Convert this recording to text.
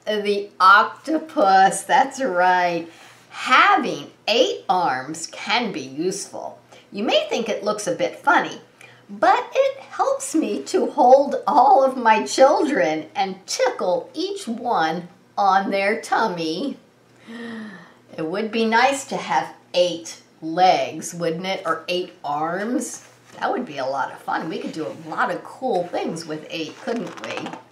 the octopus. That's right. Having 8 arms can be useful. You may think it looks a bit funny, but it helps me to hold all of my children and tickle each one on their tummy. It would be nice to have 8 legs, wouldn't it? Or 8 arms. That would be a lot of fun. We could do a lot of cool things with 8, couldn't we?